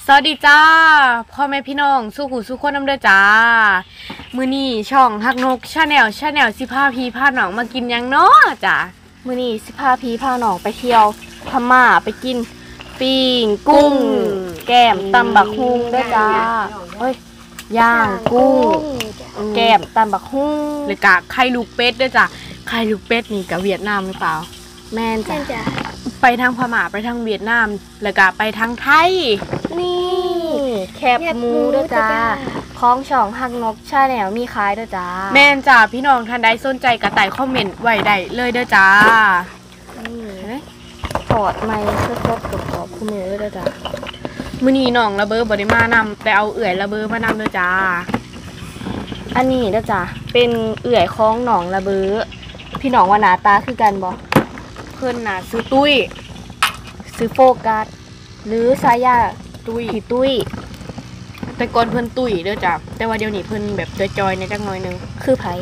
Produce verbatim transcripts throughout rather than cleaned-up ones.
วัสดีจ้าพ่อแม่พี่น้องสู้หูสู้คนน้ำเด้อจ้ามือนี่ช่องฮักนกชาแนลชาแนลสิพาพีพาหนองมากินยังเนาะจ้ามือนี่สิพาพีพาหนองไปเที่ยวพม่าไปกินปิ้งกุ้งแก้มตำบักฮุงเด้อจ้าเฮ้ยย่างกุ้งแก้มตำบักฮุงเลยกะไข่ลูกเป็ดเด้อจ้าไข่ลูกเป็ดนี่กับเวียดนามหรือเปล่าแม่นจ้าไปทางพม่าไปทางเวียดนามแล้วก็ไปทางไทยนี่แคบหมูด้วยจ้าคล้องช่องฮักนกชาแนลมีขายด้วยจ้าแม่นจ้าพี่น้องท่านใดสนใจกระต่ายคอมเมนต์ไว้ได้เลยเด้อจ้านี่ถอดไม้สดๆกับกรอบคู่มือด้วยจ้ามื้อนี้น้องระเบ้อบริมานำแต่เอาเอื่อยระเบ้อมานำเด้อจ้าอันนี้เด้อจ้าเป็นเอื่อยคล้องหนองระเบ้อพี่น้องว่าหน้าตาคือกันบ่เพิ่นน่ะซื้อตุ้ยซื้อโฟกัสหรือสายาตุ้ยผีตุ้ยแต่ก่อนเพิ่นตุ้ยเด้อจ้ะแต่ว่าเดี๋ยวนี้เพิ่นแบบจอยๆในจักหน่อยนึงคือไผ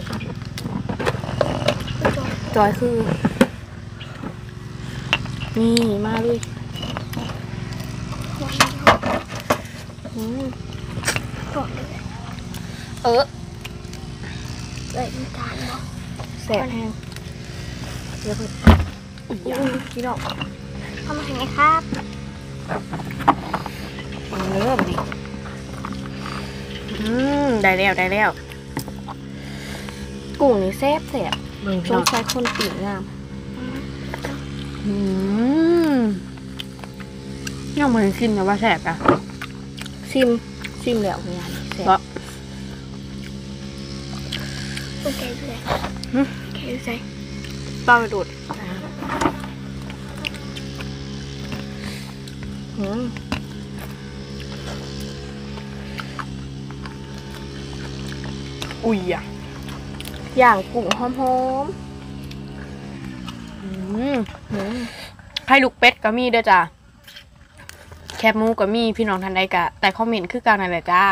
จอยคือนี่มาเลยอืมเออเอ้ยมีทานบ่แสบแห้งเดี๋ยวเพิ่นอุ้ยพี่น้องเข้ามาเห็นไหมครับเริ่มดิอืมได้แล้วได้แล้วกุ้งนี่แซ่บแซ่บสงสัยคนปีกงามอืมยังเหมือนซิมนะว่าแซ่บอะซิมซิมแล้วงานแซ่บโอเคเลยโอเคเลยป้าไปดูดอุ้ยอ่ะอย่างกุ้งหอมๆไข่ลูกเป็ดก็มีเด้อจ้าแคบหมูก็มีพี่น้องทันใดกะแต่คอมเมนต์คือกันนั่นแหละจ้า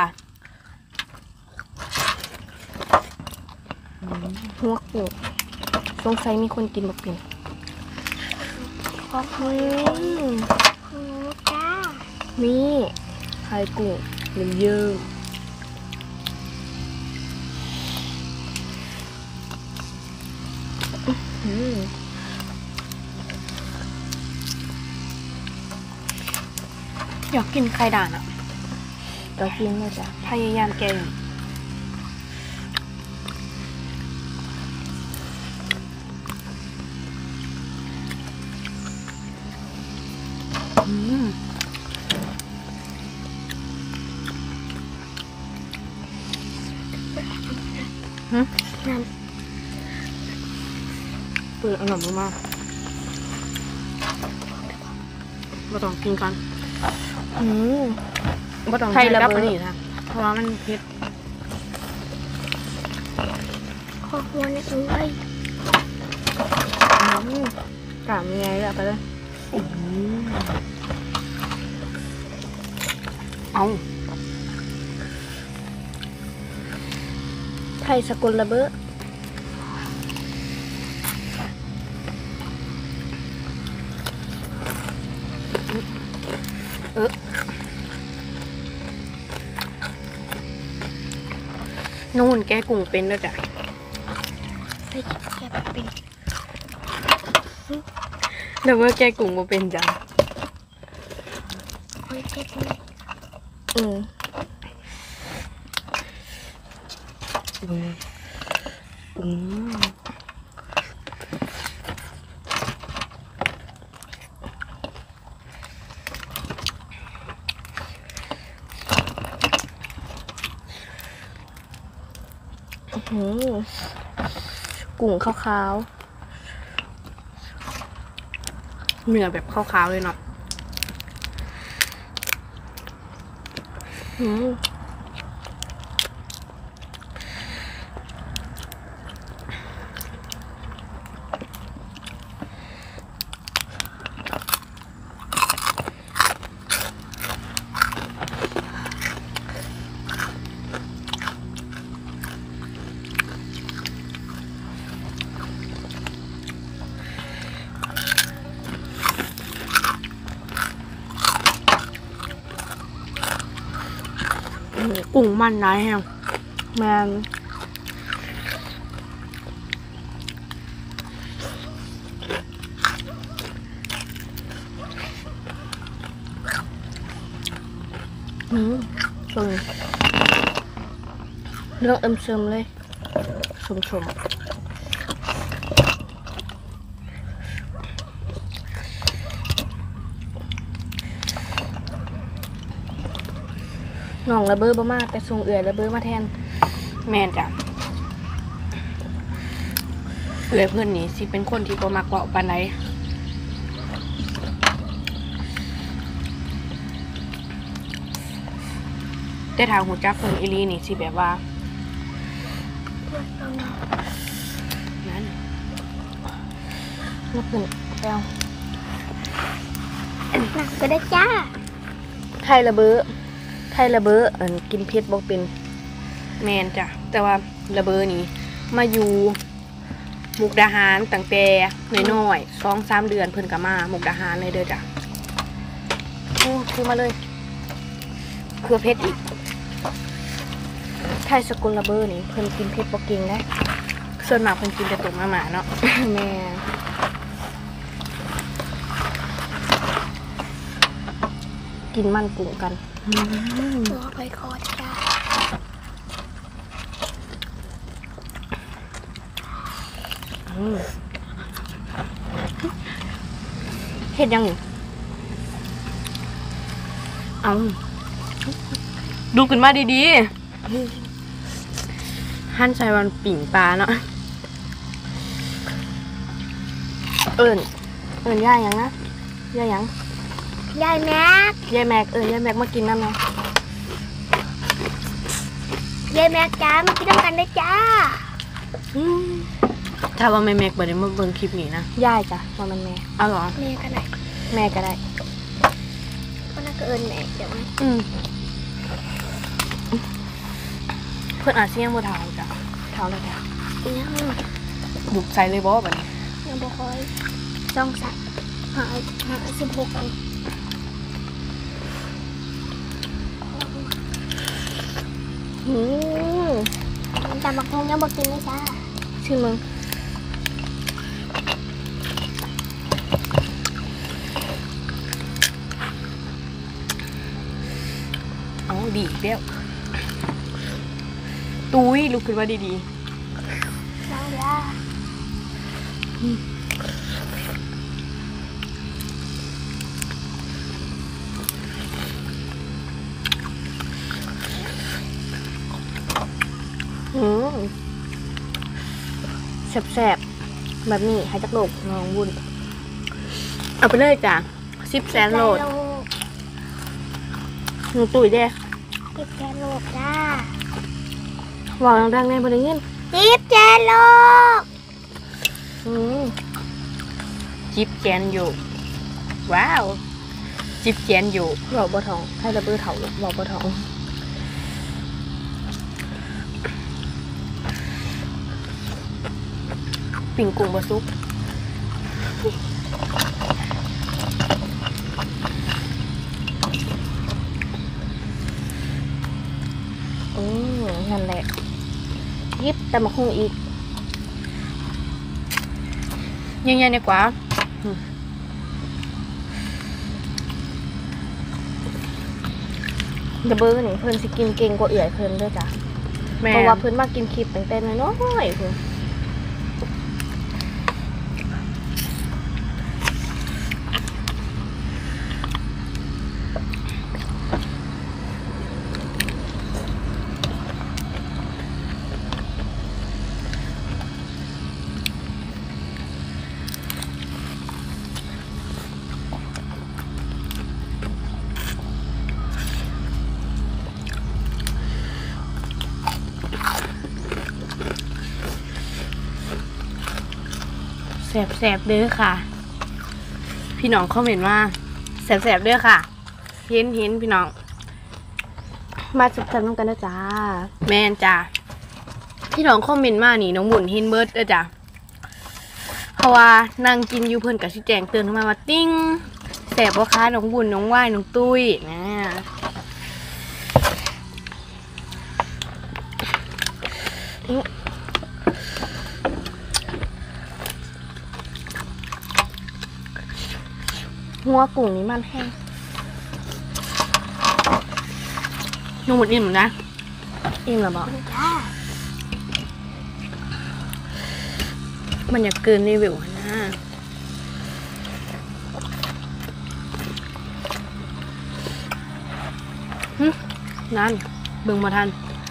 หัวกุ้งสงสัยมีคนกินแบบนี้ขอบคุณจ้านี่ไข่กุ้งเยอะเยอะอยากกินไข่ด่านอ่ะอยากกินเลยจ้ะพยายามแกงอืมฮึน้ำเปิดอร่อยมากมาต้องกินกันอืมมาต้องใช้กับอันนี้นะเพราะว่ามันเผ็ดขอหัวเนี่ยเอ้ยกล้ามยังไงล่ะไปเลยเอาไทยสกุลระเบ้อเออนู่นแกกุ้งเป็นแล้วจ้ะใส่แกเป็นแล้วว่าแกกุ้งมาเป็นจังโอ้ยแกเป็นอืมอืมอืมกุ้งขาวๆเนื้อแบบขาวๆเลยเนาะกุ้งมันได้แฮะแมนอืมส่วนเรื่องเอิมเชิมเลยชมชมน้องระเบ้อบ่มากแต่ทรงเอื่อยระเบ้อมาแทนแม่นจ้ะเอื่อยเพื่อนนี่สิเป็นคนที่บ่มักเว้าปานใดแต่ทางหูจักเพิ่นอีลีนี่สิแบบว่านั่นนักเพิ่นแปลวหนักก็ได้จ้าไทยระเบ้อไทยระเบ้อเอิ้นกินเผ็ดบ่เป็นแม่นจ้ะแต่ว่าระเบ้อนี่มาอยู่มุกดาหารตั้งแต่น้อยๆ สองสาม เดือนเพิ่นก็มามุกดาหารเลยเด้อจ้ะโอ้คือมาเลยเครือเพชรอีกไทยสกุลระเบ้อนี่เพิ่นกินเพชรบ่เก่งนะส่วนมากเพิ่นกินแต่ตุ่มมาหมาเนาะ แม่กินมันกุ้งกันตัวไปคอจ้าเฮ็ดยังนี่เอาดูขึ้นมาดีๆหั่นใส่วันปิ่งปลาเนาะเอิญเอิญย่ายังนะย่ายังยายแม็กยายแม็กเอิญยายแม็กมากินน้ำนะยายแม็กจ้ามากินน้ำกันได้จ้าถ้าว่าแม่แม็กบ่ได้มาเบิ่งคลิปนี้นะยายจ้ะว่ามันแม่เอาหรอแม่ก็ได้แม่ก็ได้ก็น่าจะเอิญแม่เดี๋ยวอืมเพื่อนอาเซียงบ่เท้าจ้ะเท้าเลยจ้ะยังบุกใส่เลยบ่บัดนี้ยังบ่ค่อยจ้องสักหาหาสิบหกอันอืมแต่บางคนยังบ่กินเลยจ้าชื่อมึงเอาดีเปี้ยวตุ้ยลุกขึ้นมาดีๆแล้วจ้าอืมแสบๆแบบนี้ให้จักโลกน้องวุ้นเอาไปเลยจ้ะสิบแสนโลดหนูตุ๋ยเด้สิบแสนโลกจ้าบอกดังๆในบริเวณสิบแสนโลกอืมจิบแกนอยู่ว้าวจิบแกนอยู่บอกบ่ทองให้ระเบ้อเถาบอกบ่ทองปิ่งกุ้งบะซุปอืมนั่นแหละยิบแต่มาคงอีกยังไงเนี่ยกว่าเดบเบอร์นี่เพิ่นสิกินเก่งกว่าเอื่อยเพิ่นด้วยจ้ะเพราะว่าเพิ่นมากินคลิปตั้งแต่น้อยๆเพิ่นแสบๆเด้อค่ะพี่น้องคอมเมนต์ว่าแสบๆเด้อค่ะเห็นเห็นพี่น้องมาสุดท้ายน้องกันนะจ้าแม่นจ้าพี่น้องคอมเมนต์มานี่น้องบุญเห็นเบิร์ดเด้อจ้าเพราะว่านางกินอยู่เพิ่นกับชี้แจงเตือนขึ้นมาว่าติ้งแสบว่าคะน้องบุญน้องว่ายน้องตุ้ยนะหัวกุ้งนี่มันแห้งนุ่มหมดอิ่มนะอิ่มหรอบอกจ้ามันอยากเกินรีวิวนะฮึนั่นเบิ่งมาทัน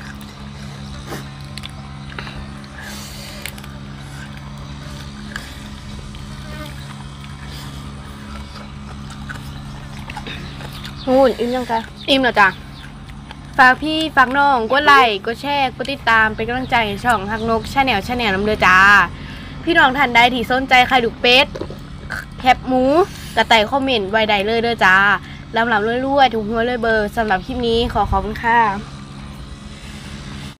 นู่นอิ่มยังคะอิ่มแล้วจ้ะฝากพี่ฝากน้องกดไลค์กดแชร์กดติดตามเป็นกำลังใจให้ช่องฮักนกชาแนลชาแนลน้ำเดือจ้าพี่น้องท่านใดที่สนใจไข่ดุกเป็ดแคบหมูกระต่ายคอมเมนต์ไว้ใดเลยเด้อจ้าลำลำรวยๆถูกหัวเลยเบอร์สำหรับคลิปนี้ขอขอบคุณค่ะ